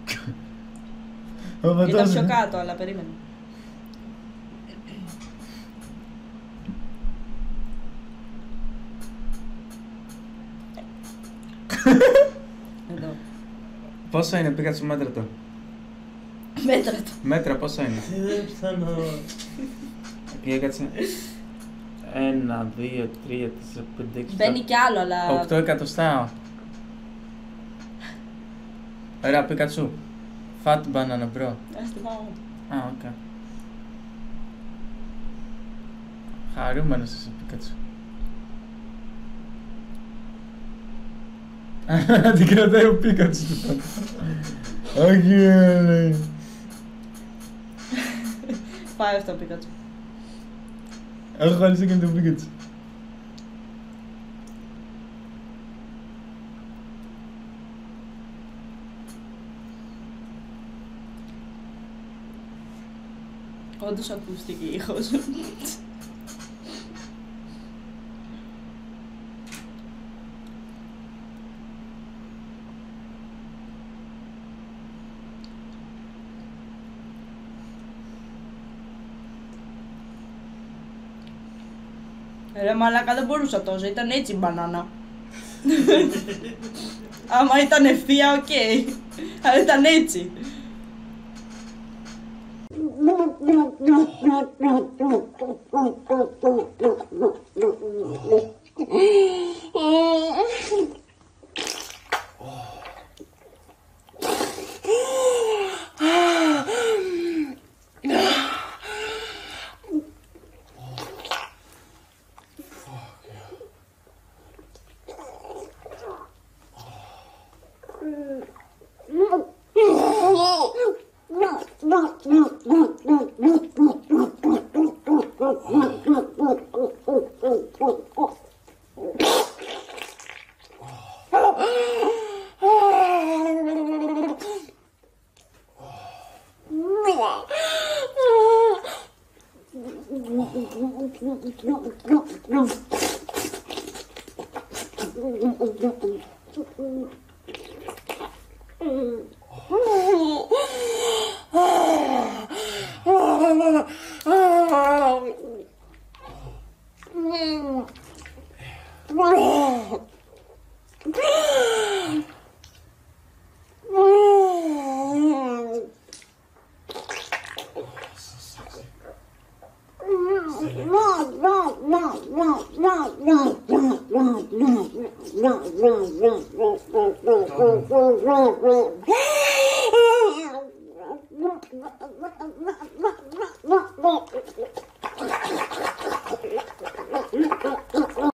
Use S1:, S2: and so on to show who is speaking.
S1: Ήταν πιο κάτω, αλλά περίμενε. Εδώ.
S2: Πόσο είναι, πήγα στο μέτρα το.
S1: Μέτρα το.
S2: Μέτρα, πόσο είναι.
S3: Δεν πιθανό.
S2: Για κάτσε. 1, 2, 3, 4, 5, 6.
S1: Μπαίνει κι άλλο, αλλά.
S2: 8 εκατοστά. Ωραία, Πίκατσου. Fat banana, bro.
S1: Ας τη πάω.
S2: Α, οκ. Χαρούμενος είσαι, Πίκατσου. Την κρατάει ο Πίκατσου του πάντα. Όχι, λέει.
S1: Πάει αυτό, Πίκατσου.
S2: Έχω χαλίσει και τον Πίκατσου.
S1: Όντως ακούστηκε η ήχος. Ρε μαλάκα, δεν μπορούσα τόσο, ήταν έτσι η μπανάνα. Άμα ήταν ευθεία, οκ. Αλλά ήταν έτσι.